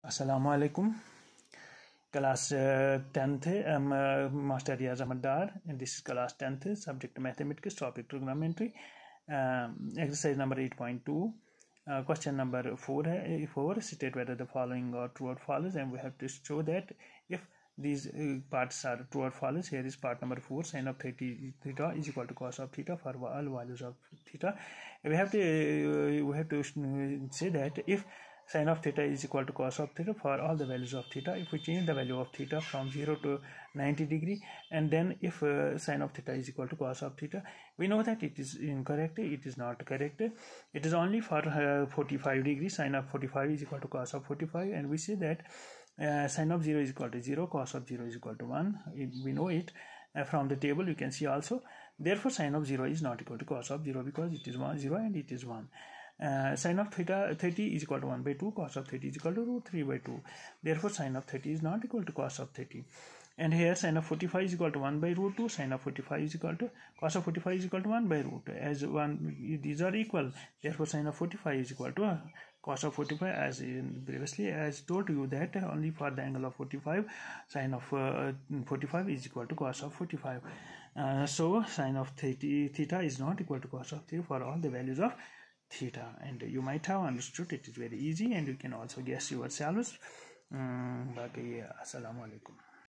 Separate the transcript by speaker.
Speaker 1: अस्सलामु अलैकुम. Class 10th Master Riaz Ahmad Dar, and this is class 10th, subject mathematics, topic trigonometry, exercise number 8.2. Question number 4 state whether the following are true or false, and we have to show that if these parts are true or false. Here is part number 4. Sin of theta is equal to cos of theta for all values of theta. We have to say that if sin of theta is equal to cos of theta for all the values of theta, if we change the value of theta from 0 to 90 degree, and then if sin of theta is equal to cos of theta, we know that it is incorrect, it is not correct. It is only for 45 degrees. Sin of 45 is equal to cos of 45, and we say that sin of 0 is equal to 0, cos of 0 is equal to 1. We know it from the table. You can see also. Therefore sin of 0 is not equal to cos of 0, because it is 0 and it is 1. Sin of theta 30 is equal to 1 by 2, cos of 30 is equal to root 3 by 2. Therefore sin of 30 is not equal to cos of 30. And here sin of 45 is equal to 1 by root 2, sin of 45 is equal to cos of 45 is equal to 1 by root. As these are equal, therefore sin of 45 is equal to cos of 45. As previously as told you that only for the angle of 45, sin of 45 is equal to cos of 45. So sin of theta is not equal to cos of theta for all the values of theta, and you might have understood. It is very easy, and you can also guess yourselves. Assalamu alaikum.